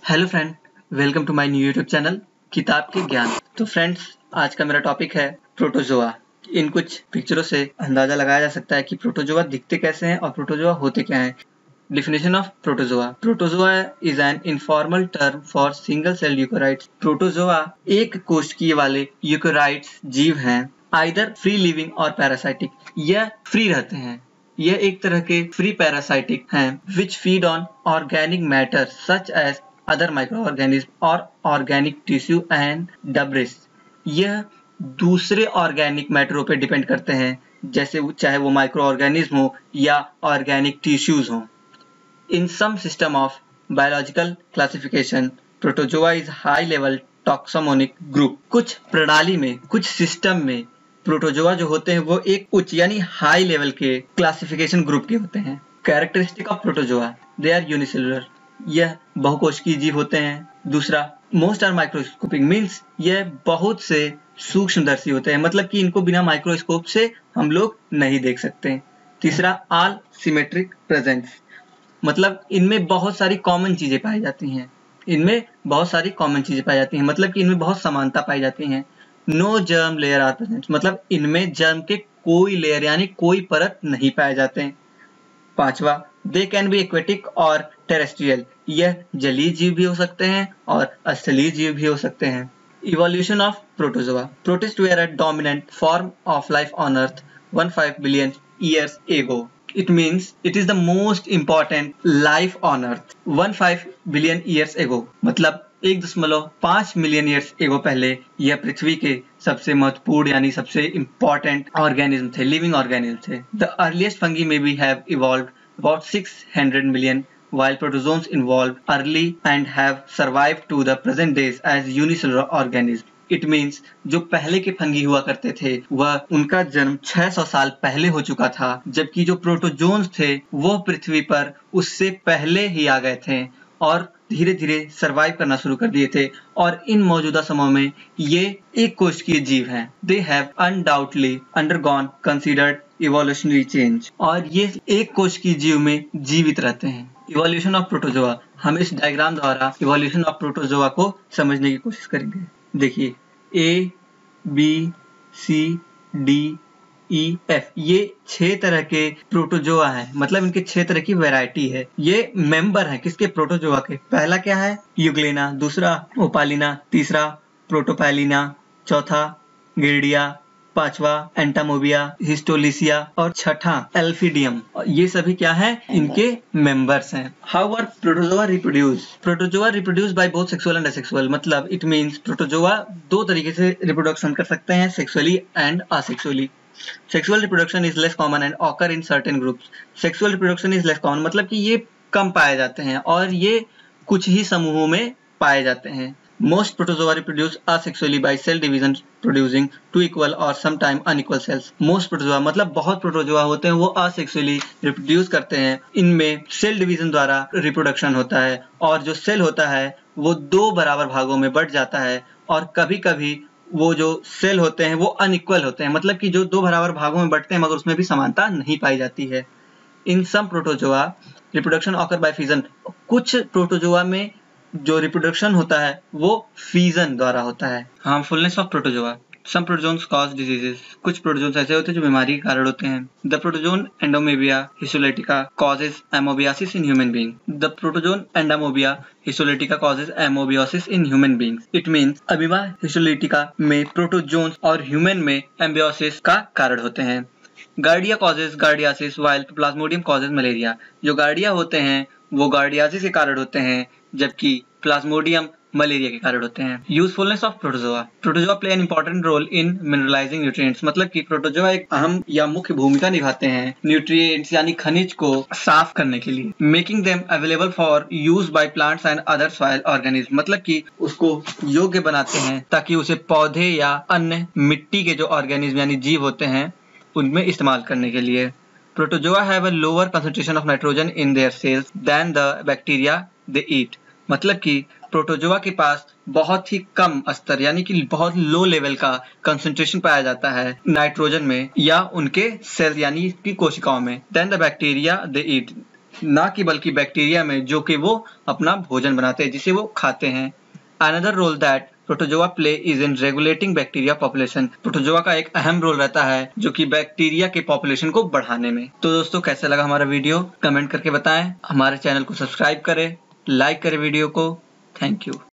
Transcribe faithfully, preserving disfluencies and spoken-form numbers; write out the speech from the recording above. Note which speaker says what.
Speaker 1: Hello friend, welcome to my new YouTube channel किताब के ज्ञान। तो फ्रेंड्स, आज का मेरा टॉपिक है प्रोटोजोआ। इन कुछ पिक्चरों से अंदाजा लगाया जा सकता है कि प्रोटोजोआ दिखते कैसे हैं और प्रोटोजोआ होते क्या हैं। Definition of protozoa. Protozoa is an informal term for single cell eukaryotes. Protozoa एक कोशिकीय वाले यूकेराइट्स जीव हैं, either free living और parasitic. यह फ्री रहते हैं, यह एक तरह के फ्री पैरासाइटिक हैं, which feed on organic matter such as other microorganisms और organic tissue and debris. यह दूसरे ऑर्गेनिक मैटरों पे डिपेंड करते हैं, जैसे चाहे वो माइक्रो ऑर्गेनिज्म हो या ऑर्गेनिक टिश्यूज हो। In some system of biological classification, protozoa is high level taxonomic group. कुछ प्रणाली में, कुछ सिस्टम में प्रोटोजोआ जो होते हैं वो एक उच्च यानी हाई लेवल के क्लासिफिकेशन ग्रुप के होते हैं। Characteristic of protozoa, they are unicellular, यह बहुकोशिकीय जीव होते हैं। दूसरा, मोस्ट आर माइक्रोस्कोपिक, मीन्स यह बहुत से सूक्ष्मदर्शी होते हैं, मतलब कि इनको बिना माइक्रोस्कोप से हम लोग नहीं देख सकते। तीसरा, ऑल सिमेट्रिक प्रेजेंस, मतलब इनमें बहुत सारी कॉमन चीजें पाई जाती हैं, इनमें बहुत सारी कॉमन चीजें पाई जाती हैं, मतलब कि इनमें बहुत समानता पाई जाती हैं। No germ layer are present, मतलब इनमें जर्म के कोई लेयर यानी कोई परत नहीं पाए जाते हैं। पांचवा, दे कैन बी एक्वेटिक और टेरेस्ट्रियल, यह जलीय जीव भी हो सकते हैं और स्थलीय जीव भी हो सकते हैं। Evolution of protozoa, protist were a dominant form of life on earth one five billion years ago. It means it is the most important life on earth one five billion years ago, मतलब एक दशमलव पाँच million years ago पहले यह पृथ्वी के सबसे महत्वपूर्ण यानी सबसे इम्पोर्टेंट ऑर्गेनिज्म थे, लिविंग ऑर्गेनिज्म थे। The earliest fungi may be have evolved about six hundred million, while protozoans evolved early and have survived to the present days as unicellular organisms. It means जो पहले के fungi हुआ करते थे वह उनका जन्म छह सौ साल पहले हो चुका था, जबकि जो प्रोटोजोन्स थे वो पृथ्वी पर उससे पहले ही आ गए थे और धीरे धीरे सरवाइव करना शुरू कर दिए थे। और इन मौजूदा समय में ये एक कोशिकीय जीव हैं। They have undoubtedly undergone considered evolutionary change, और ये एक कोशिकीय जीव में जीवित रहते हैं। इवोल्यूशन ऑफ प्रोटोजोआ, हम इस डायग्राम द्वारा इवोल्यूशन ऑफ प्रोटोजोआ को समझने की कोशिश करेंगे। देखिए, A B C D E F, ये छह तरह के प्रोटोजोआ हैं, मतलब इनके छह तरह की वैरायटी है। ये मेंबर हैं किसके? प्रोटोजोआ के। पहला क्या है? यूग्लेना, दूसरा ओपालिना, तीसरा प्रोटोपैलिना, चौथा गिर्डिया, पांचवा एंटामोबिया, हिस्टोलिसिया और छठा एल्फिडियम। ये सभी क्या है? इनके मेंबर्स हैं। How are protozoa reproduce? Protozoa reproduce by both sexual and asexual, मतलब इट मींस प्रोटोजोआ दो तरीके से रिप्रोडक्शन कर सकते हैं, sexually and asexually. Sexual reproduction is less common and occur in certain groups. Sexual reproduction is less common, मतलब कि ये कम पाए जाते हैं और ये कुछ ही समूहों में पाए जाते हैं। Most protozoa reproduce asexually by cell division producing two equal or sometime unequal cells. Most protozoa मतलब बहुत प्रोटोजोआ होते हैं वो asexually reproduce करते हैं। इनमें सेल डिवीजन द्वारा रिप्रोडक्शन होता है और जो सेल होता है वो दो बराबर भागों में बट जाता है, और कभी कभी वो जो सेल होते हैं वो अनइक्वल होते हैं, मतलब कि जो दो बराबर भागों में बटते हैं मगर उसमें भी समानता नहीं पाई जाती है। In some protozoa reproduction occur by fission, कुछ प्रोटोजोआ में जो रिप्रोडक्शन होता है वो फीजन द्वारा होता है। Harmfulness of protozoa, some protozoans cause diseases, कुछ प्रोटोजोन्स ऐसे होते हैं जो बीमारी के कारण होते हैं। The protozoan Endamoeba histolytica causes amoebiasis in human being. The protozoan Endamoeba histolytica causes amoebiasis in human beings. It means amoeba histolytica में प्रोटोजोन्स और ह्यूमन में एम्बियोसिस का कारण होते हैं। Giardia causes giardiasis while Plasmodium causes malaria. जो Giardia होते हैं वो गार्डियासिस के कारण होते हैं, जबकि प्लाज्मोडियम मलेरिया के कारण होते हैं। Usefulness of protozoa, protozoa play an important role in mineralising nutrients, मतलब कि प्रोटोजोआ एक अहम या मुख्य भूमिका निभाते हैं न्यूट्रिएंट्स यानी खनिज को साफ करने के लिए। Making them available for use by plants and other soil organism, मतलब कि उसको योग्य बनाते हैं ताकि उसे पौधे या अन्य मिट्टी के जो ऑर्गेनिज्म यानी जीव होते हैं उनमें इस्तेमाल करने के लिए। Protozoa have a lower concentration of nitrogen in their cells than the bacteria they eat, मतलब कि प्रोटोजोआ के पास बहुत ही कम स्तर यानी कि बहुत लो लेवल का कंसंट्रेशन पाया जाता है नाइट्रोजन में या उनके सेल यानी कि कोशिकाओं में। Than the bacteria they eat, ना कि बल्कि बैक्टीरिया में, जो कि वो अपना भोजन बनाते हैं, जिसे वो खाते हैं। Another role that protozoa play is in regulating bacteria population. Protozoa का एक अहम रोल रहता है जो कि बैक्टीरिया के पॉपुलेशन को बढ़ाने में। तो दोस्तों, कैसा लगा हमारा वीडियो कमेंट करके बताएं। हमारे चैनल को सब्सक्राइब करें, लाइक करें वीडियो को। Thank you.